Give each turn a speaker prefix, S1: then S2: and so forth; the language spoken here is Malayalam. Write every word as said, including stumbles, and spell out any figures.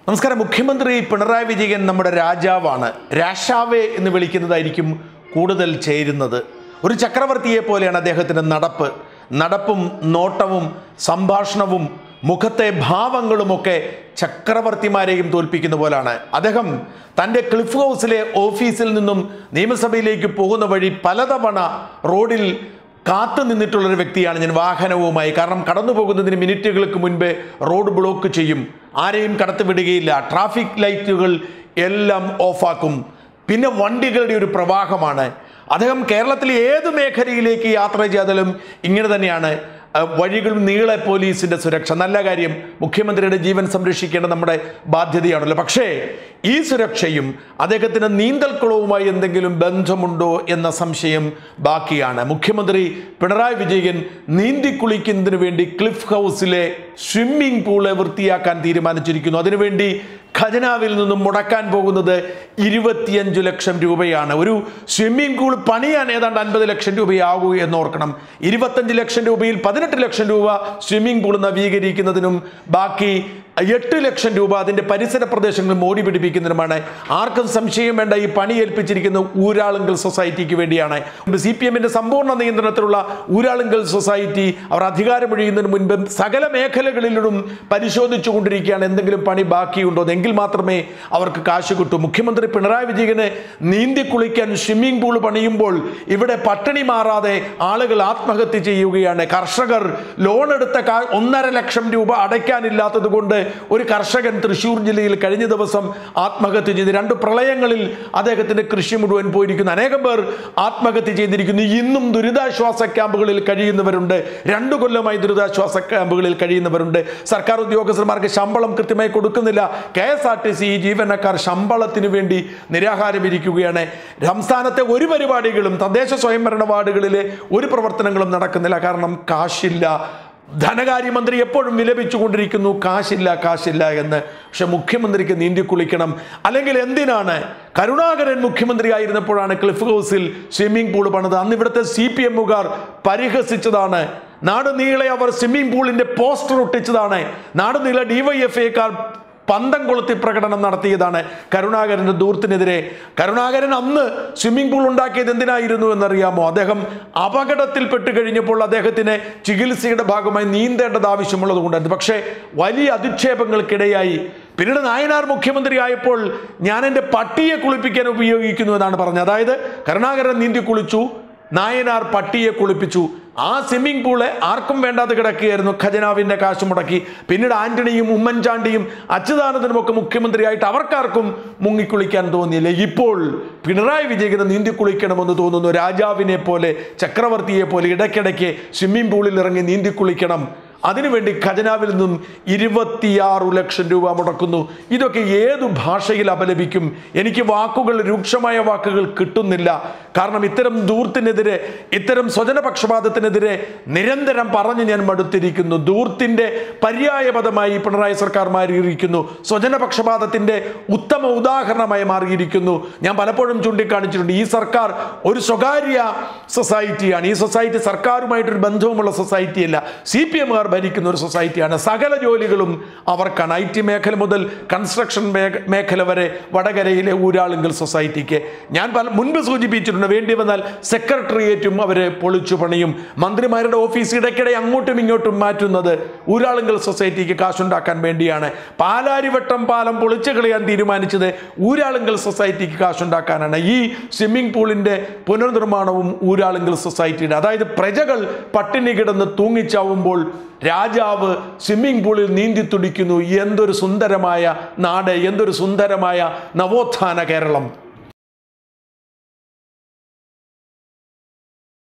S1: നമസ്കാരം. മുഖ്യമന്ത്രി പിണറായി വിജയൻ നമ്മുടെ രാജാവാണ്. രാഷാവേ എന്ന് വിളിക്കുന്നതായിരിക്കും കൂടുതൽ ചേരുന്നത്. ഒരു ചക്രവർത്തിയെ പോലെയാണ് അദ്ദേഹത്തിൻ്റെ നടപ്പ്. നടപ്പും നോട്ടവും സംഭാഷണവും മുഖത്തെ ഭാവങ്ങളുമൊക്കെ ചക്രവർത്തിമാരെയും തോൽപ്പിക്കുന്ന പോലാണ്. അദ്ദേഹം തൻ്റെ ക്ലിഫ് ഹൗസിലെ ഓഫീസിൽ നിന്നും നിയമസഭയിലേക്ക് പോകുന്ന വഴി പലതവണ റോഡിൽ കാത്തു നിന്നിട്ടുള്ളൊരു വ്യക്തിയാണ് ഞാൻ വാഹനവുമായി. കാരണം കടന്നു പോകുന്നതിന് മിനിറ്റുകൾക്ക് മുൻപേ റോഡ് ബ്ലോക്ക് ചെയ്യും, ആരെയും കടത്തി വിടുകയില്ല, ട്രാഫിക് ലൈറ്റുകൾ എല്ലാം ഓഫാക്കും. പിന്നെ വണ്ടികളുടെ ഒരു പ്രവാഹമാണ്. അദ്ദേഹം കേരളത്തിലെ ഏത് മേഖലയിലേക്ക് യാത്ര ചെയ്താലും ഇങ്ങനെ തന്നെയാണ്. വഴികളും നീളെ പോലീസിൻ്റെ സുരക്ഷ. നല്ല കാര്യം, മുഖ്യമന്ത്രിയുടെ ജീവൻ സംരക്ഷിക്കേണ്ട നമ്മുടെ ബാധ്യതയാണല്ലോ. പക്ഷേ ഈ സുരക്ഷയും അദ്ദേഹത്തിന് നീന്തൽക്കുളവുമായി എന്തെങ്കിലും ബന്ധമുണ്ടോ എന്ന സംശയം ബാക്കിയാണ്. മുഖ്യമന്ത്രി പിണറായി വിജയൻ നീന്തിക്കുളിക്കുന്നതിന് വേണ്ടി ക്ലിഫ് ഹൗസിലെ സ്വിമ്മിംഗ് പൂള് വൃത്തിയാക്കാൻ തീരുമാനിച്ചിരിക്കുന്നു. അതിനുവേണ്ടി ഖജനാവിൽ നിന്നും മുടക്കാൻ പോകുന്നത് ഇരുപത്തിയഞ്ചു ലക്ഷം രൂപയാണ്. ഒരു സ്വിമ്മിംഗ് പൂൾ പണിയാൻ ഏതാണ്ട് അൻപത് ലക്ഷം രൂപയാകൂ എന്നോർക്കണം. ഇരുപത്തഞ്ച് ലക്ഷം രൂപയിൽ പതിനെട്ട് ലക്ഷം രൂപ സ്വിമ്മിംഗ് പൂൾ നവീകരിക്കുന്നതിനും ബാക്കി എട്ട് ലക്ഷം രൂപ അതിൻ്റെ പരിസര പ്രദേശങ്ങൾ മോടി പിടിപ്പിക്കുന്നതിനുമാണ്. ആർക്കും സംശയം വേണ്ട, ഈ പണി ഏൽപ്പിച്ചിരിക്കുന്ന ഊരാളുങ്കൽ സൊസൈറ്റിക്ക് വേണ്ടിയാണ്. സി പി എമ്മിൻ്റെ സമ്പൂർണ്ണ നിയന്ത്രണത്തിലുള്ള ഊരാളുങ്കൽ സൊസൈറ്റി അവർ അധികാരമൊഴിയുന്നതിന് മുൻപ് സകല മേഖലകളിലും പരിശോധിച്ചു കൊണ്ടിരിക്കുകയാണ്. എന്തെങ്കിലും പണി ബാക്കിയുണ്ടോ, എങ്കിൽ മാത്രമേ അവർക്ക് കാശ് കിട്ടൂ. മുഖ്യമന്ത്രി പിണറായി വിജയന് നീന്തി കുളിക്കാൻ സ്വിമ്മിംഗ് പൂൾ പണിയുമ്പോൾ ഇവിടെ പട്ടിണി മാറാതെ ആളുകൾ ആത്മഹത്യ ചെയ്യുകയാണ്. കർഷകർ ലോൺ എടുത്ത ഒന്നര ലക്ഷം രൂപ അടയ്ക്കാനില്ലാത്തത് കൊണ്ട് ഒരു കർഷകൻ തൃശ്ശൂർ ജില്ലയിൽ കഴിഞ്ഞ ദിവസം ആത്മഹത്യ ചെയ്ത്. രണ്ട് പ്രളയങ്ങളിൽ അദ്ദേഹത്തിന്റെ കൃഷി മുഴുവൻ പോയിരിക്കുന്നു. അനേകം പേർ ആത്മഹത്യ ചെയ്തിരിക്കുന്നു. ഇന്നും ദുരിതാശ്വാസ ക്യാമ്പുകളിൽ കഴിയുന്നവരുണ്ട്. രണ്ടു കൊല്ലമായി ദുരിതാശ്വാസ ക്യാമ്പുകളിൽ കഴിയുന്നവരുണ്ട്. സർക്കാർ ഉദ്യോഗസ്ഥന്മാർക്ക് ശമ്പളം കൃത്യമായി കൊടുക്കുന്നില്ല. K S R T C ജീവനക്കാർ ശമ്പളത്തിന് വേണ്ടി നിരാഹാരമിരിക്കുകയാണ്. സംസ്ഥാനത്തെ ഒരു പരിപാടികളും തദ്ദേശ സ്വയംഭരണ വാർഡുകളിലെ ഒരു പ്രവർത്തനങ്ങളും നടക്കുന്നില്ല. കാരണം കാശില്ല. ധനകാര്യമന്ത്രി എപ്പോഴും വിലപിച്ചുകൊണ്ടിരിക്കുന്നു, കാശില്ല കാശില്ല എന്ന്. പക്ഷെ മുഖ്യമന്ത്രിക്ക് നീന്തി കുളിക്കണം. അല്ലെങ്കിൽ എന്തിനാണ് കരുണാകരൻ മുഖ്യമന്ത്രി ആയിരുന്നപ്പോഴാണ് ക്ലിഫ് ഹൗസിൽ സ്വിമ്മിംഗ് പൂൾ പണിത്. അന്ന് ഇവിടുത്തെ സി പി എമ്മുകാർ പരിഹസിച്ചതാണ്. നാട് നീളെ അവർ സ്വിമ്മിംഗ് പൂളിന്റെ പോസ്റ്റർ ഒട്ടിച്ചതാണ്. നാട് നീളെ ഡിവൈഎഫ്ഐക്കാർ പന്തം കൊളുത്തി പ്രകടനം നടത്തിയതാണ് കരുണാകരൻ്റെ ദൂർത്തിനെതിരെ. കരുണാകരൻ അന്ന് സ്വിമ്മിംഗ് പൂൾ ഉണ്ടാക്കിയത് എന്തിനായിരുന്നു എന്നറിയാമോ? അദ്ദേഹം അപകടത്തിൽപ്പെട്ട് കഴിഞ്ഞപ്പോൾ അദ്ദേഹത്തിന് ചികിത്സയുടെ ഭാഗമായി നീന്തേണ്ടത് ആവശ്യമുള്ളത് കൊണ്ടായിരുന്നു. പക്ഷേ വലിയ അധിക്ഷേപങ്ങൾക്കിടയായി പിന്നീട് നായനാർ മുഖ്യമന്ത്രി ആയപ്പോൾ ഞാൻ എൻ്റെ പട്ടിയെ കുളിപ്പിക്കാൻ ഉപയോഗിക്കുന്നു എന്നാണ് പറഞ്ഞത്. അതായത് കരുണാകരൻ നീന്തി കുളിച്ചു, നായനാർ പട്ടിയെ കുളിപ്പിച്ചു. ആ സ്വിമ്മിംഗ് പൂള് ആർക്കും വേണ്ടാതെ കിടക്കുകയായിരുന്നു. ഖജനാവിൻ്റെ കാശ് മുടക്കി. പിന്നീട് ആന്റണിയും ഉമ്മൻചാണ്ടിയും അച്യുതാനന്ദനും ഒക്കെ മുഖ്യമന്ത്രിയായിട്ട് അവർക്കാർക്കും മുങ്ങിക്കുളിക്കാൻ തോന്നിയില്ല. ഇപ്പോൾ പിണറായി വിജയന് നീന്തി കുളിക്കണമെന്ന് തോന്നുന്നു. രാജാവിനെ പോലെ ചക്രവർത്തിയെ പോലെ ഇടയ്ക്കിടയ്ക്ക് സ്വിമ്മിംഗ് പൂളിൽ ഇറങ്ങി നീന്തി കുളിക്കണം. അതിനുവേണ്ടി ഖജനാവിൽ നിന്നും ഇരുപത്തിയാറ് ലക്ഷം രൂപ മുടക്കുന്നു. ഇതൊക്കെ ഏതു ഭാഷയിൽ അപലപിക്കും? എനിക്ക് വാക്കുകൾ, രൂക്ഷമായ വാക്കുകൾ കിട്ടുന്നില്ല. കാരണം ഇത്തരം ധൂർത്തിനെതിരെ, ഇത്തരം സ്വജനപക്ഷപാതത്തിനെതിരെ നിരന്തരം പറഞ്ഞ് ഞാൻ മടുത്തിരിക്കുന്നു. ധൂർത്തിൻ്റെ പര്യായപദമായി പിണറായി സർക്കാർ മാറിയിരിക്കുന്നു. സ്വജനപക്ഷപാതത്തിൻ്റെ ഉത്തമ ഉദാഹരണമായി മാറിയിരിക്കുന്നു. ഞാൻ പലപ്പോഴും ചൂണ്ടിക്കാണിച്ചിട്ടുണ്ട്, ഈ സർക്കാർ ഒരു സ്വകാര്യ സൊസൈറ്റിയാണ്. ഈ സൊസൈറ്റി സർക്കാരുമായിട്ടൊരു ബന്ധവുമുള്ള സൊസൈറ്റിയല്ല. സി പി എമ്മുകാർ ഭരിക്കുന്ന ഒരു സൊസൈറ്റിയാണ്. സകല ജോലികളും അവർക്കാണ്. ഐ ടി മേഖല മുതൽ കൺസ്ട്രക്ഷൻ മേഖല വരെ വടകരയിലെ ഊരാളുങ്കൽ സൊസൈറ്റിക്ക്. ഞാൻ പല മുൻപ് സൂചിപ്പിച്ചിട്ടുണ്ട്, വേണ്ടി വന്നാൽ സെക്രട്ടേറിയറ്റും അവരെ പൊളിച്ചു പണിയും. മന്ത്രിമാരുടെ ഓഫീസ് ഇടയ്ക്കിടെ അങ്ങോട്ടും ഇങ്ങോട്ടും മാറ്റുന്നത് ഊരാളുങ്കൽ സൊസൈറ്റിക്ക് കാശുണ്ടാക്കാൻ വേണ്ടിയാണ്. പാലാരിവട്ടം പാലം പൊളിച്ചു കളയാൻ തീരുമാനിച്ചത് ഊരാളുങ്കൽ സൊസൈറ്റിക്ക് കാശുണ്ടാക്കാനാണ്. ഈ സ്വിമ്മിംഗ് പൂളിൻ്റെ പുനർനിർമ്മാണവും ഊരാളുങ്കൽ സൊസൈറ്റിയുടെ. അതായത് പ്രജകൾ പട്ടിണി കിടന്ന് തൂങ്ങിച്ചാവുമ്പോൾ രാജാവ് സ്വിമ്മിംഗ് പൂളിൽ നീന്തി തുടിക്കുന്നു. എന്തൊരു സുന്ദരമായ നാട്, എന്തൊരു സുന്ദരമായ നവോത്ഥാന കേരളം.